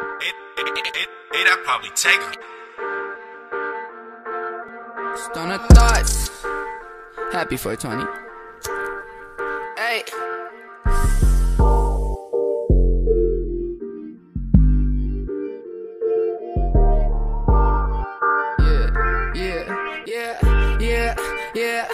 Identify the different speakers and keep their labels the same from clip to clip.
Speaker 1: I'd probably take her.
Speaker 2: Stoner thoughts. Happy 420. Hey. Yeah,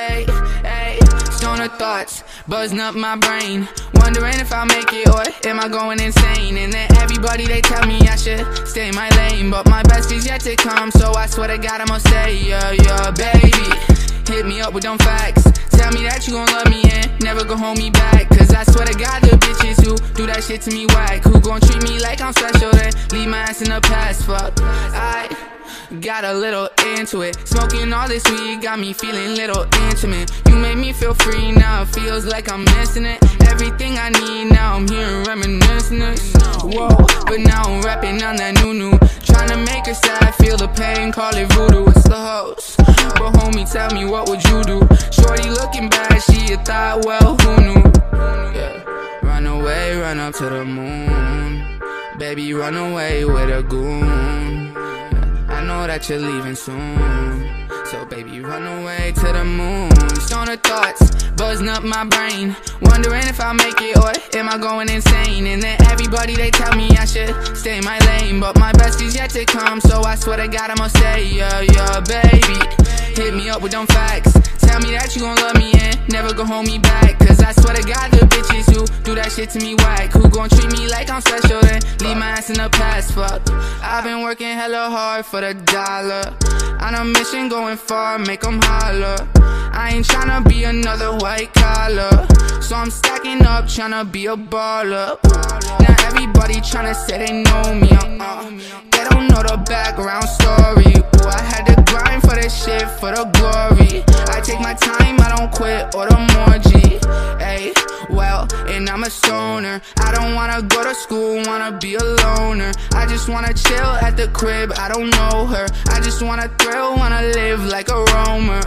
Speaker 2: hey. Stoner thoughts, buzzing up my brain, wondering if I'll make it or am I going insane. And then everybody, they tell me I should stay in my lane, but my best is yet to come, so I swear to God I'ma stay. Yeah, baby, hit me up with them facts. Tell me that you gon' love me and never gon' hold me back. Cause I swear to God the bitches who do that shit to me whack, who gon' treat me like I'm special then leave my ass in the past. Fuck, I got a little into it. Smoking all this weed got me feeling little intimate. You made me feel free, now it feels like I'm missing it. Everything I need, now I'm hearing reminiscence. Whoa, but now I'm rapping on that new. Trying to make her sad, feel the pain, call it voodoo. It's the host, but homie, tell me what would you do? Shorty looking bad, she a thought, well, who knew? Yeah, run away, run up to the moon. Baby, run away with a goon. I know that you're leaving soon, so baby, run away to the moon. Stoner thoughts, buzzing up my brain, wondering if I'll make it or am I going insane. And then everybody, they tell me I should stay in my lane, but my best is yet to come, so I swear to God I'ma stay. Yeah, baby, hit me up with them facts. Tell me that you gon' love me and never gon' hold me back. Cause I swear to God the bitches who do that shit to me whack, who gon' treat me like I'm special then leave my ass in the past. Fuck, I've been working hella hard for the dollar, on a mission going far, make them holler. I ain't tryna be another white collar, so I'm stacking up tryna be a baller. Now everybody tryna say they know me, they don't know the background story. Ooh, I had to grind for this shit, for the glory. I take my time, I don't quit, or the more G. Ay, well, and I'm a stoner. I don't wanna go to school, wanna be a loner. I just wanna chill at the crib, I don't know her. I just wanna thrill, wanna live like a roamer.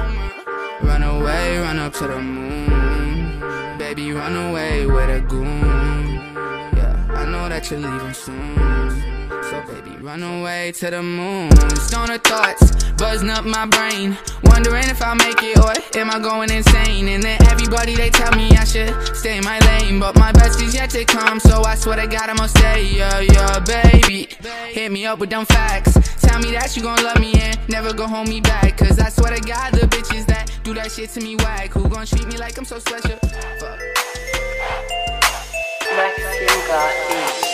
Speaker 2: Run away, run up to the moon. Baby, run away with a goon. Yeah, I know that you're leaving soon, so baby, run away to the moon. Stoner thoughts, buzzing up my brain, wondering if I'll make it or am I going insane. And then everybody, they tell me I should stay in my lane, but my best is yet to come, so I swear to God I'ma stay. Yeah, baby, hit me up with them facts. Tell me that you gon' love me and never gon' hold me back. Cause I swear to God the bitches that do that shit to me whack, who gon' treat me like I'm so special. Fuck.
Speaker 3: Maxine got these.